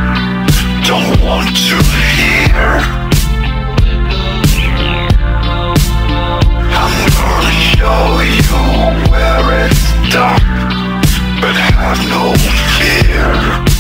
don't want to hear. I'm gonna show you where it's dark, but have no fear.